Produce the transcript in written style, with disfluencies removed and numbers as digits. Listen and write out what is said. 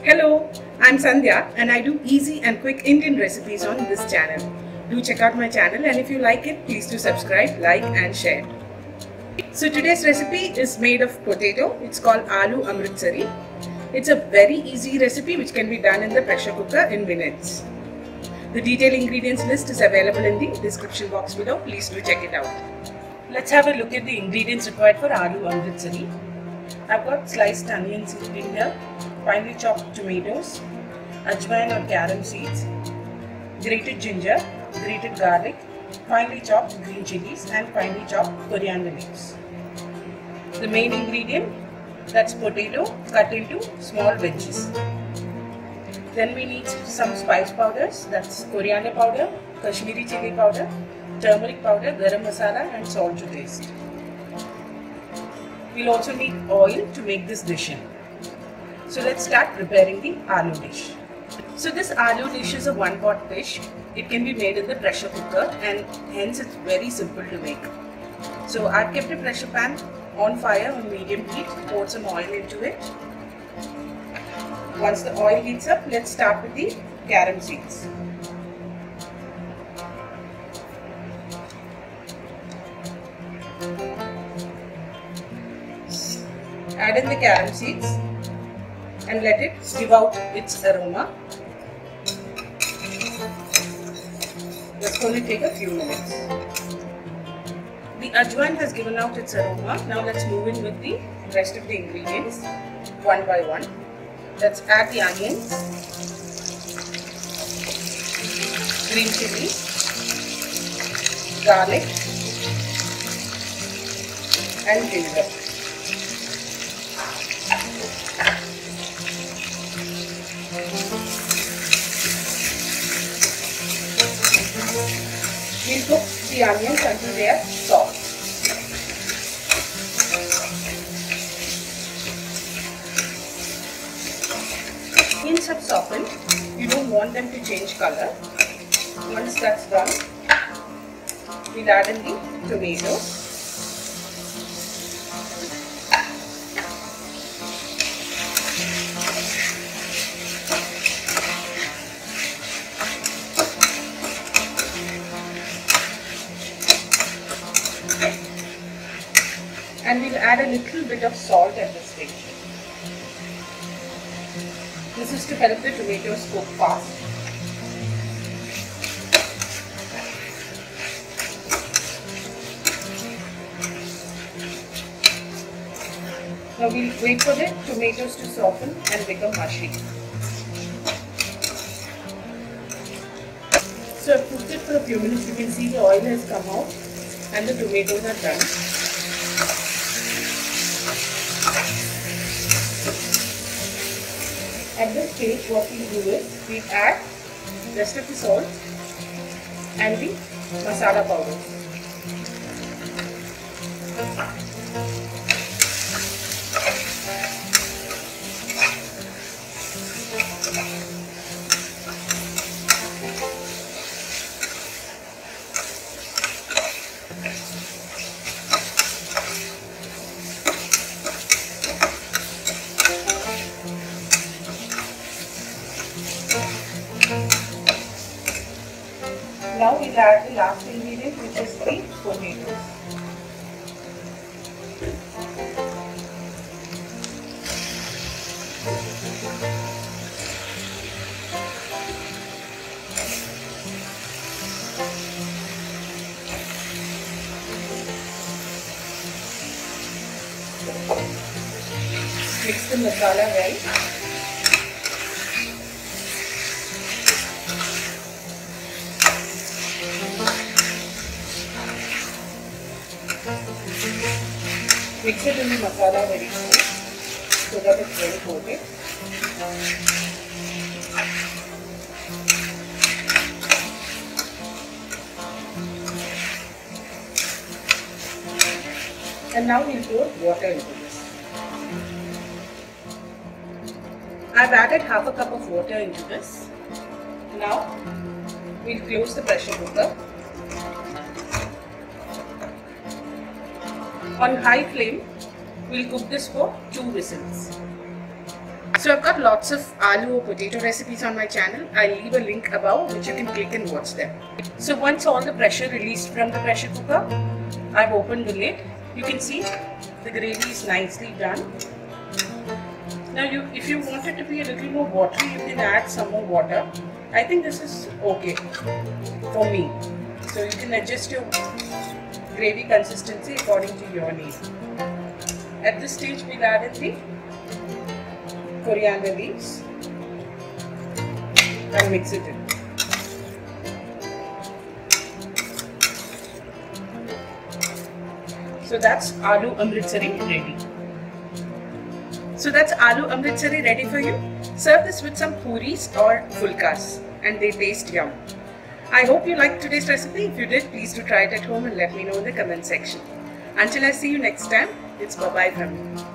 Hello, I'm Sandhya and I do easy and quick Indian recipes on this channel. Do check out my channel, and if you like it, please do subscribe, like and share. So today's recipe is made of potato. It's called Aloo Amritsari. It's a very easy recipe which can be done in the pressure cooker in minutes. The detailed ingredients list is available in the description box below. Please do check it out. Let's have a look at the ingredients required for Aloo Amritsari. I've got sliced onions in here, finely chopped tomatoes, ajwain or carom seeds, grated ginger, grated garlic, finely chopped green chilies and finely chopped coriander leaves. The main ingredient, that's potato cut into small wedges. Then we need some spice powders, that's coriander powder, Kashmiri chili powder, turmeric powder, garam masala and salt to taste. We'll also need oil to make this dish in. So let's start preparing the aloo dish. So this aloo dish is a one-pot dish. It can be made in the pressure cooker and hence it's very simple to make. So I've kept a pressure pan on fire on medium heat, poured some oil into it. Once the oil heats up, let's start with the carom seeds. Add in the carom seeds and let it give out its aroma. That's going to take a few minutes. The ajwain has given out its aroma. Now let's move in with the rest of the ingredients one by one. Let's add the onions, green chilies, garlic and ginger. We'll cook the onions until they are soft. Onions have softened. You don't want them to change color. Once that's done, we'll add in the tomatoes. And we'll add a little bit of salt at this stage. This is to help the tomatoes cook fast. Now we'll wait for the tomatoes to soften and become mushy. So I've cooked it for a few minutes. You can see the oil has come out and the tomatoes are done. At this stage, what we do is we add rest of the salt and the masala powder. Now we'll add the last ingredient, which is the potatoes. Mix the masala well. Mix it in the masala very well so that it's well coated. And now we'll pour water into this. I've added half a cup of water into this. Now we'll close the pressure cooker. On high flame, we'll cook this for 2 whistles. So I've got lots of aloo or potato recipes on my channel. I'll leave a link above which you can click and watch them. So once all the pressure released from the pressure cooker, I've opened the lid. You can see the gravy is nicely done. Now if you want it to be a little more watery, you can add some more water. I think this is okay for me. So you can adjust your gravy consistency according to your need. At this stage, we'll add in the coriander leaves and mix it in. So that's aloo amritsari ready. So that's aloo amritsari ready for you. Serve this with some puris or fulkas and they taste yum. I hope you liked today's recipe. If you did, please do try it at home and let me know in the comment section. Until I see you next time, it's bye-bye from me.